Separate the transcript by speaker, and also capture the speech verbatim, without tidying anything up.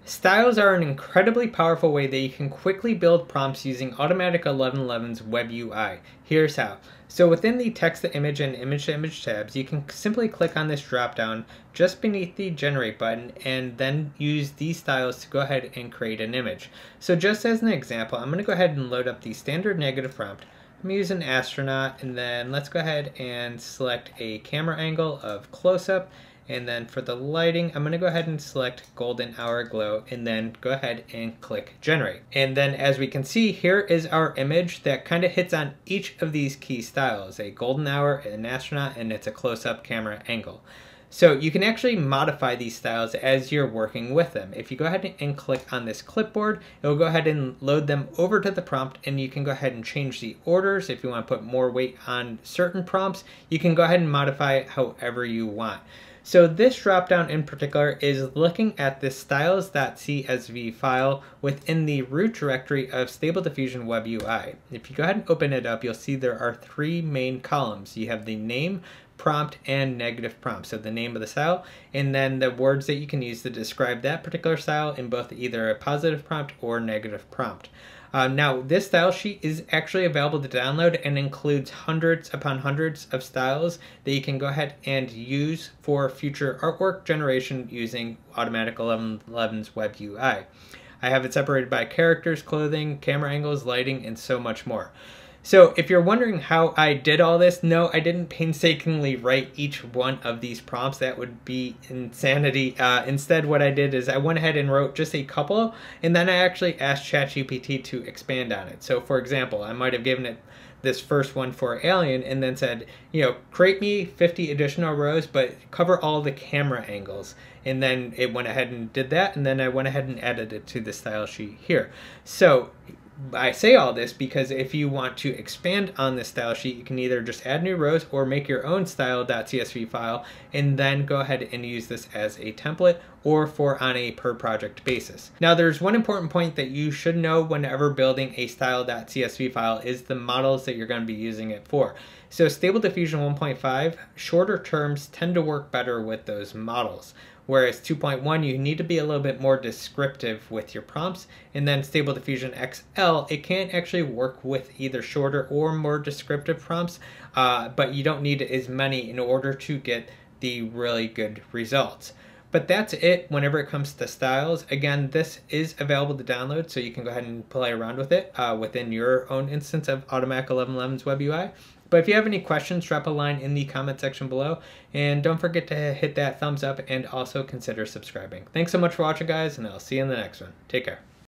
Speaker 1: Styles are an incredibly powerful way that you can quickly build prompts using Automatic eleven eleven's Web U I. Here's how. So within the text to image and image to image tabs, you can simply click on this dropdown just beneath the generate button and then use these styles to go ahead and create an image. So just as an example, I'm going to go ahead and load up the standard negative prompt. I'm going to use an astronaut, and then let's go ahead and select a camera angle of close-up. And then for the lighting, I'm going to go ahead and select golden hour glow and then go ahead and click generate. And then as we can see, here is our image that kind of hits on each of these key styles, a golden hour, an astronaut, and it's a close-up camera angle. So you can actually modify these styles as you're working with them. If you go ahead and click on this clipboard, it will go ahead and load them over to the prompt, and you can go ahead and change the orders. If you want to put more weight on certain prompts, you can go ahead and modify it however you want. So this dropdown in particular is looking at this styles.csv file within the root directory of Stable Diffusion Web U I. If you go ahead and open it up, you'll see there are three main columns. You have the name, prompt, and negative prompt. So the name of the style, and then the words that you can use to describe that particular style in both either a positive prompt or negative prompt. Uh, now, this style sheet is actually available to download and includes hundreds upon hundreds of styles that you can go ahead and use for future artwork generation using Automatic eleven eleven's Web U I. I have it separated by characters, clothing, camera angles, lighting, and so much more. So if you're wondering how I did all this, no, I didn't painstakingly write each one of these prompts. That would be insanity. Uh, instead, what I did is I went ahead and wrote just a couple, and then I actually asked ChatGPT to expand on it. So for example, I might have given it this first one for Alien and then said, you know, create me fifty additional rows, but cover all the camera angles. And then it went ahead and did that, and then I went ahead and added it to the style sheet here. So I say all this because if you want to expand on this style sheet, you can either just add new rows or make your own style.csv file and then go ahead and use this as a template or for on a per project basis. Now there's one important point that you should know whenever building a style.csv file is the models that you're going to be using it for. So Stable Diffusion one point five, shorter terms tend to work better with those models. Whereas two point one, you need to be a little bit more descriptive with your prompts. And then Stable Diffusion X L, it can actually work with either shorter or more descriptive prompts, uh, but you don't need as many in order to get the really good results. But that's it whenever it comes to styles. Again, this is available to download, so you can go ahead and play around with it uh, within your own instance of Automatic eleven eleven's Web U I. But if you have any questions, drop a line in the comment section below. And don't forget to hit that thumbs up and also consider subscribing. Thanks so much for watching, guys, and I'll see you in the next one. Take care.